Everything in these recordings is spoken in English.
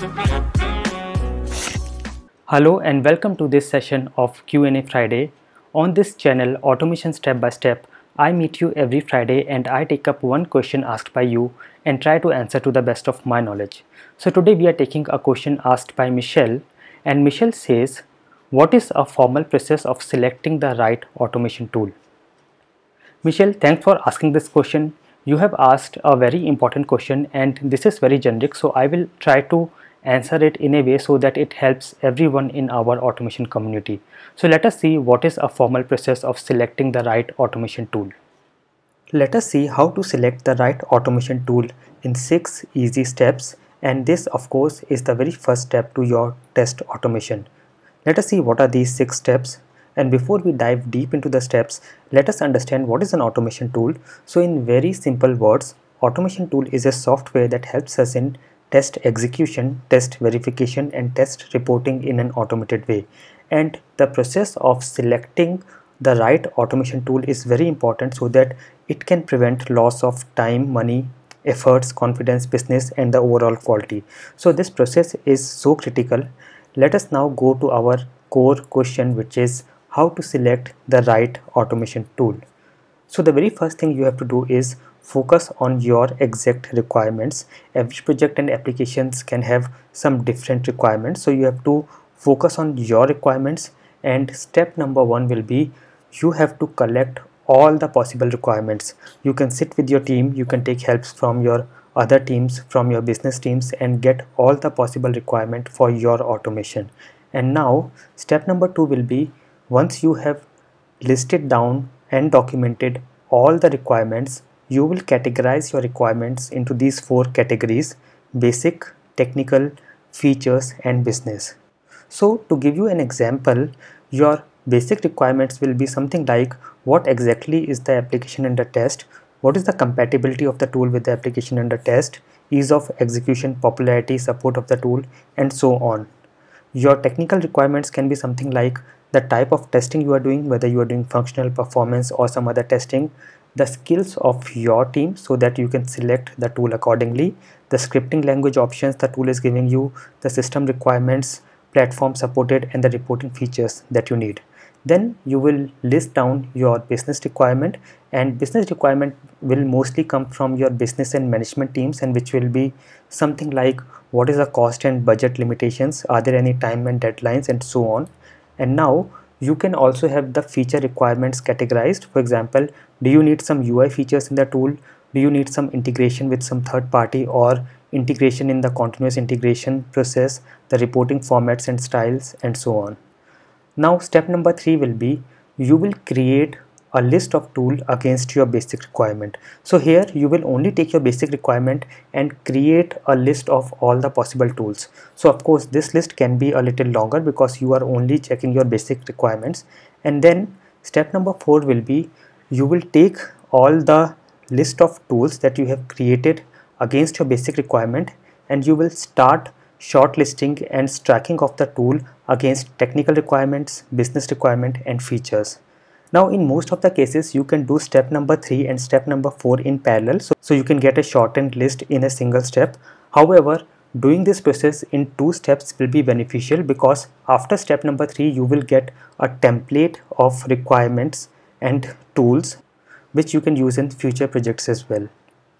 Hello and welcome to this session of Q&A Friday. On this channel, Automation Step by Step, I meet you every Friday and I take up one question asked by you and try to answer to the best of my knowledge. So today we are taking a question asked by Michelle, and Michelle says, what is a formal process of selecting the right automation tool? Michelle, thanks for asking this question. You have asked a very important question and this is very generic, so I will try to answer it in a way so that it helps everyone in our automation community. So let us see what is a formal process of selecting the right automation tool. Let us see how to select the right automation tool in 6 easy steps, and this of course is the very first step to your test automation. Let us see what are these 6 steps. And before we dive deep into the steps, let us understand what is an automation tool. So in very simple words, automation tool is a software that helps us in test execution, test verification and test reporting in an automated way. And the process of selecting the right automation tool is very important so that it can prevent loss of time, money, efforts, confidence, business and the overall quality. So this process is so critical. Let us now go to our core question, which is how to select the right automation tool. So the very first thing you have to do is focus on your exact requirements. Every project and applications can have some different requirements. So you have to focus on your requirements, and step number 1 will be you have to collect all the possible requirements. You can sit with your team, you can take helps from your other teams, from your business teams, and get all the possible requirement for your automation. And now step number 2 will be, once you have listed down and documented all the requirements, you will categorize your requirements into these 4 categories: basic, technical, features and business. So to give you an example, your basic requirements will be something like what exactly is the application under test, what is the compatibility of the tool with the application under test, ease of execution, popularity, support of the tool, and so on. Your technical requirements can be something like the type of testing you are doing, whether you are doing functional, performance or some other testing, the skills of your team so that you can select the tool accordingly, the scripting language options the tool is giving you, the system requirements, platform supported and the reporting features that you need. Then you will list down your business requirement, and business requirement will mostly come from your business and management teams, and which will be something like what is the cost and budget limitations, are there any time and deadlines, and so on. And now you can also have the feature requirements categorized. For example, do you need some UI features in the tool? Do you need some integration with some third party or integration in the continuous integration process, the reporting formats and styles, and so on. Now step number 3 will be you will create a list of tools against your basic requirement. So here you will only take your basic requirement and create a list of all the possible tools. So of course this list can be a little longer because you are only checking your basic requirements. And then step number 4 will be you will take all the list of tools that you have created against your basic requirement and you will start shortlisting and stacking of the tool against technical requirements, business requirement and features. Now in most of the cases you can do step number 3 and step number 4 in parallel, so you can get a shortened list in a single step. However, doing this process in 2 steps will be beneficial because after step number 3 you will get a template of requirements and tools which you can use in future projects as well.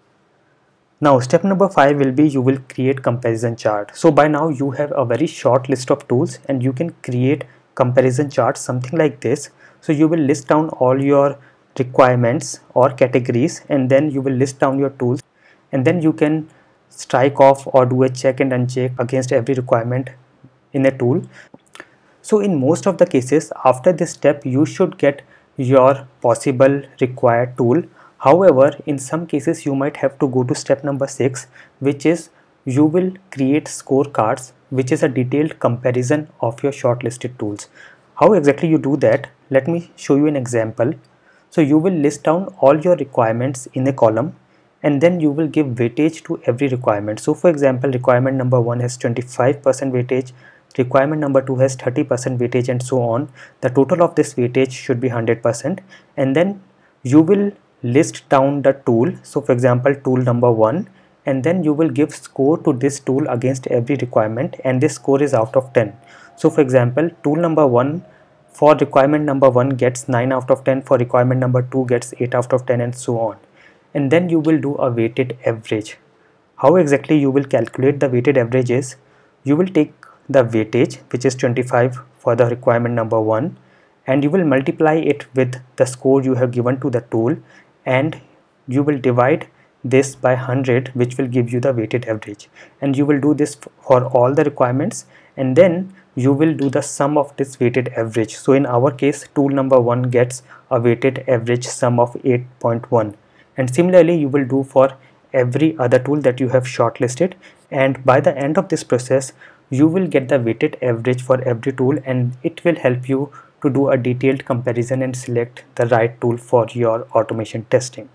Now step number 5 will be you will create comparison chart. So by now you have a very short list of tools and you can create comparison charts, something like this. So you will list down all your requirements or categories and then you will list down your tools, and then you can strike off or do a check and uncheck against every requirement in a tool. So in most of the cases after this step you should get your possible required tool. However, in some cases you might have to go to step number 6, which is you will create scorecards, which is a detailed comparison of your shortlisted tools. How exactly you do that? Let me show you an example. So you will list down all your requirements in a column and then you will give weightage to every requirement. So for example, requirement number 1 has 25% weightage, requirement number 2 has 30% weightage, and so on. The total of this weightage should be 100%, and then you will list down the tool. So for example, tool number 1, and then you will give score to this tool against every requirement, and this score is out of 10. So for example, tool number 1 for requirement number 1 gets 9 out of 10, for requirement number 2 gets 8 out of 10, and so on. And then you will do a weighted average. How exactly you will calculate the weighted average is, you will take the weightage, which is 25 for the requirement number 1, and you will multiply it with the score you have given to the tool, and you will divide this by 100, which will give you the weighted average. And you will do this for all the requirements, and then you will do the sum of this weighted average. So in our case, tool number 1 gets a weighted average sum of 8.1, and similarly you will do for every other tool that you have shortlisted, and by the end of this process you will get the weighted average for every tool, and it will help you to do a detailed comparison and select the right tool for your automation testing.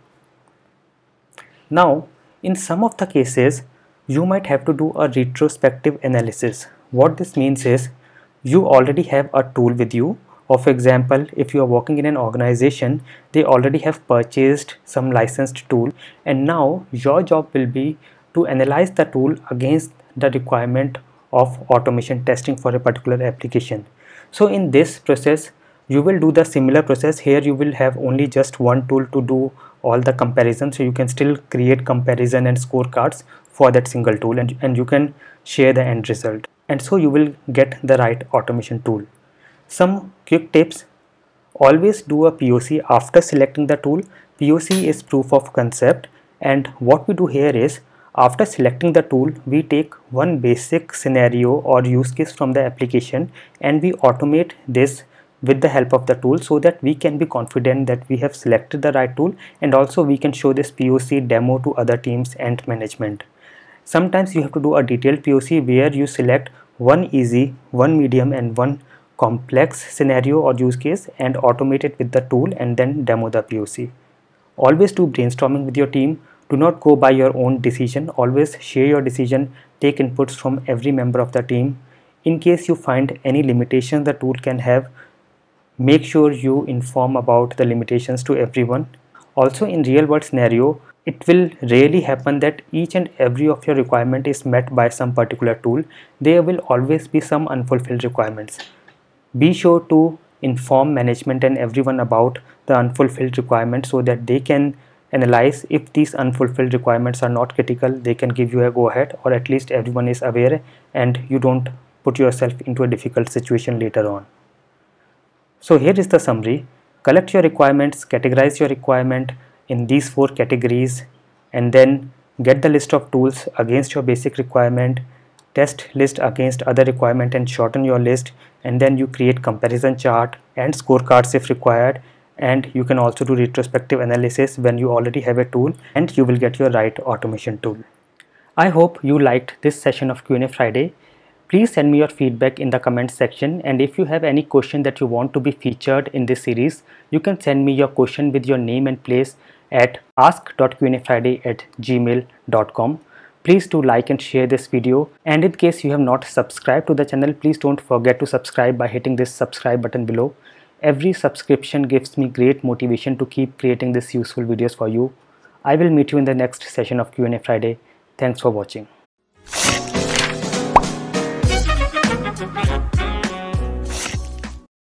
Now, in some of the cases, you might have to do a retrospective analysis. What this means is, you already have a tool with you, or for example, if you are working in an organization, they already have purchased some licensed tool, and now your job will be to analyze the tool against the requirement of automation testing for a particular application. So in this process, you will do the similar process. Here you will have only just one tool to do all the comparison, so you can still create comparison and scorecards for that single tool, and you can share the end result, and so you will get the right automation tool. Some quick tips: always do a POC after selecting the tool. POC is proof of concept, and what we do here is, after selecting the tool, we take one basic scenario or use case from the application, and we automate this with the help of the tool, so that we can be confident that we have selected the right tool, and also we can show this POC demo to other teams and management. Sometimes you have to do a detailed POC where you select one easy, one medium, and one complex scenario or use case and automate it with the tool, and then demo the POC. Always do brainstorming with your team. Do not go by your own decision. Always share your decision, take inputs from every member of the team. In case you find any limitations the tool can have, make sure you inform about the limitations to everyone. Also, in real world scenario, it will rarely happen that each and every of your requirement is met by some particular tool. There will always be some unfulfilled requirements. Be sure to inform management and everyone about the unfulfilled requirements, so that they can analyze if these unfulfilled requirements are not critical, they can give you a go ahead, or at least everyone is aware and you don't put yourself into a difficult situation later on. So here is the summary. Collect your requirements, categorize your requirement in these 4 categories, and then get the list of tools against your basic requirement, test list against other requirement and shorten your list, and then you create comparison chart and scorecards if required, and you can also do retrospective analysis when you already have a tool, and you will get your right automation tool. I hope you liked this session of Q&A Friday. Please send me your feedback in the comments section, and if you have any question that you want to be featured in this series, you can send me your question with your name and place at ask.qnafriday@gmail.com. Please do like and share this video, and in case you have not subscribed to the channel, please don't forget to subscribe by hitting this subscribe button below. Every subscription gives me great motivation to keep creating these useful videos for you. I will meet you in the next session of Q&A Friday. Thanks for watching.